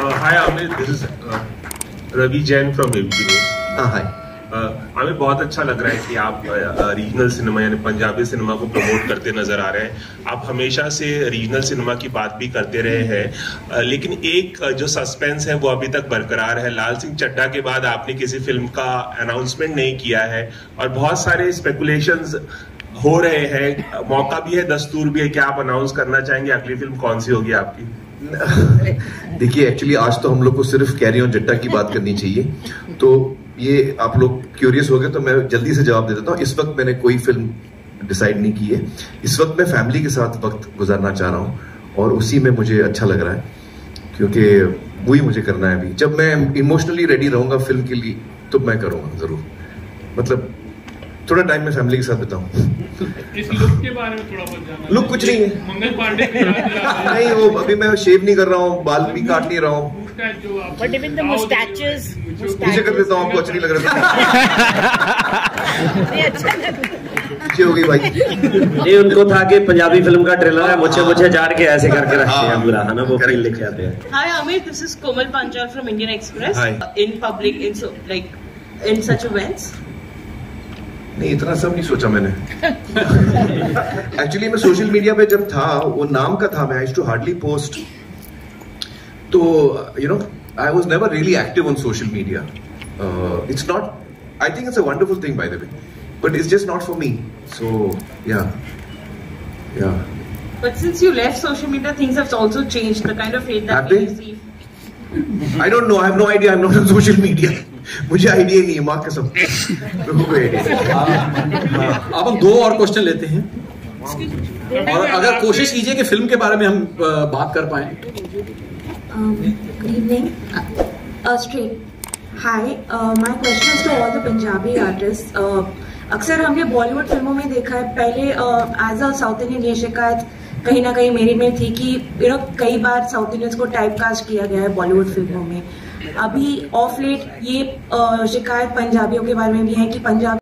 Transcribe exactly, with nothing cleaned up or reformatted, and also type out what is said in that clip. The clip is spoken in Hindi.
Hi Amit, this is Ravi Jain from ABP news. हाँ हाय। हमें बहुत अच्छा लग रहा है कि आप रीजनल सिनेमा यानी पंजाबी सिनेमा को प्रमोट करते नजर आ रहे हैं। आप हमेशा से रीजनल सिनेमा की बात भी करते रहे हैं, लेकिन एक जो सस्पेंस है वो अभी तक बरकरार है। लाल सिंह चड्ढा के बाद आपने किसी फिल्म का अनाउंसमेंट नहीं किया है और बहुत सारे स्पेकुलेशंस हो रहे हैं। मौका भी है, दस्तूर भी है। क्या आप अनाउंस करना चाहेंगे अगली फिल्म कौन सी होगी आपकी? देखिए, एक्चुअली आज तो हम लोग को सिर्फ कैरी ऑन जट्टा की बात करनी चाहिए, तो ये आप लोग क्यूरियस हो गए तो मैं जल्दी से जवाब दे देता हूँ। इस वक्त मैंने कोई फिल्म डिसाइड नहीं की है। इस वक्त मैं फैमिली के साथ वक्त गुजारना चाह रहा हूँ और उसी में मुझे अच्छा लग रहा है, क्योंकि वही मुझे करना है। अभी जब मैं इमोशनली रेडी रहूंगा फिल्म के लिए तो मैं करूंगा जरूर। मतलब थोड़ा टाइम मैं फैमिली के साथ बिताऊं। इस लुक के बारे में थोड़ा बहुत जानना। लुक कुछ नहीं है, मंगल पांडे नहीं वो अभी मैं शेव नहीं कर रहा हूँ, बाल भी काट नहीं रहा हूँ। मुझे कर देता हूँ, आपको अच्छा नहीं लग रहा? पीछे हो गई भाई। नहीं, उनको था कि पंजाबी फिल्म का ट्रेलर है, मुझे मुझे जान के ऐसे करके रखते हैं बुरा, है ना, वो फील लेके आते हैं। Hi Amit, this is Komal Panchal from Indian Express. In public, in like in such events. नहीं, इतना सब नहीं सोचा मैंने। एक्चुअली मैं सोशल मीडिया पे जब था, वो नाम का था, मैं I used to hardly post, तो you know I was never really active on social media. It's not, I think it's a wonderful thing by the way, but it's just not for me, so yeah yeah But since you left social media, things have also changed. The kind of hate that we receive. I don't know. I have no idea. I'm not on social media. मुझे आइडिया नहीं है, माँ कसम। अब हम दो और क्वेश्चन लेते हैं और अगर कोशिश कीजिए कि फिल्म के बारे में हम बात कर पाए। Good evening straight. Hi, my question is to all the Punjabi artist. अक्सर हमने बॉलीवुड फिल्मों में देखा है, पहले एज अ साउथ इंडियन ये शिकायत कहीं ना कहीं मेरी में थी कि यू नो कई बार साउथ इंडियंस को टाइप कास्ट किया गया है बॉलीवुड फिल्मों में। अभी ऑफ लेट ये शिकायत पंजाबियों के बारे में भी है कि पंजाब